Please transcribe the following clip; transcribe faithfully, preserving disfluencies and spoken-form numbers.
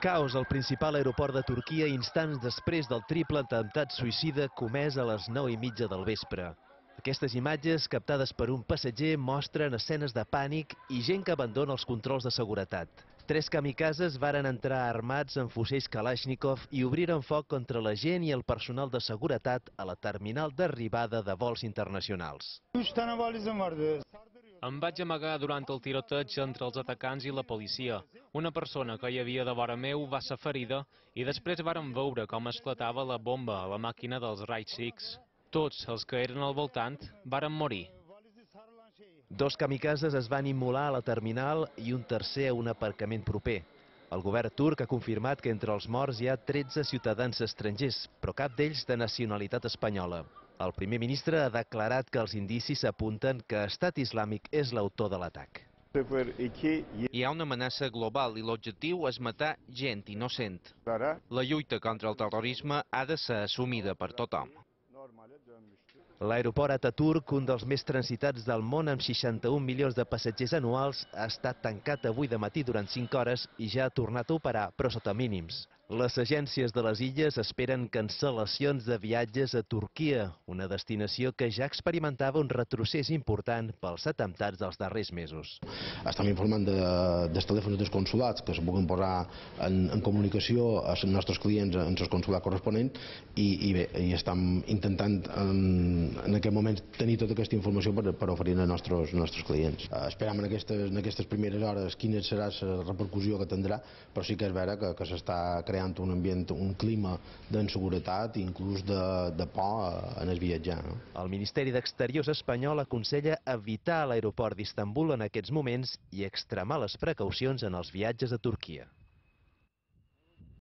Caos al principal aeroport de Turquia instants després del triple atemptat suïcida comès a les nou i mitja del vespre. Aquestes imatges, captades per un passatger, mostren escenes de pànic i gent que abandona els controls de seguretat. Tres kamikazes varen entrar armats amb fusells Kalashnikov i obriren foc contra la gent i el personal de seguretat a la terminal d'arribada de vols internacionals. Üç tane valizim vardı. Em vaig amagar durant el tiroteig entre els atacants i la policia. Una persona que hi havia de vora meu va ser ferida i després vàrem veure com esclatava la bomba a la màquina dels raigs X. Tots els que eren al voltant varen morir. Dos kamikazes es van immolar a la terminal i un tercer a un aparcament proper. El govern turc ha confirmat que entre els morts hi ha tretze ciutadans estrangers, però cap d'ells de nacionalitat espanyola. El primer ministre ha declarat que els indicis apunten que Estat Islàmic és l'autor de l'atac. Hi ha una amenaça global i l'objectiu és matar gent innocent. La lluita contra el terrorisme ha de ser assumida per tothom. L'aeroport Ataturk, un dels més transitats del món amb seixanta-un milions de passatgers anuals, ha estat tancat avui de matí durant cinc hores i ja ha tornat a operar, però sota mínims. Les agències de les illes esperen cancel·lacions de viatges a Turquia, una destinació que ja experimentava un retrocés important pels atemptats dels darrers mesos. Estem informant de, dels telèfons dels consulats que es puguin posar en, en comunicació amb els nostres clients en el consulat corresponent i, i bé, i estem intentant en, en aquest moment tenir tota aquesta informació per, per oferir als nostres, nostres clients. Esperem en aquestes, en aquestes primeres hores quina serà la repercussió que tindrà, però sí que és vera que, que s'està creant un ambient, un clima d'inseguretat i inclús de, de por en el viatjar. No? El Ministeri d'Exteriors espanyol aconsella evitar l'aeroport d'Istanbul en aquests moments i extremar les precaucions en els viatges a Turquia.